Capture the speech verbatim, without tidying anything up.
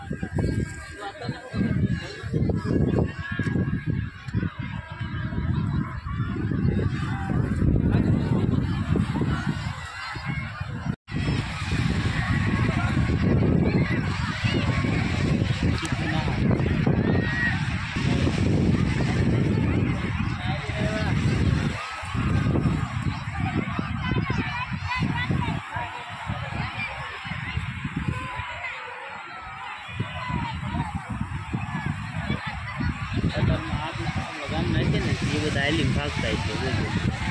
लगान नहीं थे ना ये बताया लिंफाक टाइप